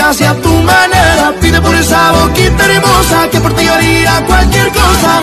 hacia tu manera. Pide por esa boquita hermosa que por ti haría cualquier cosa.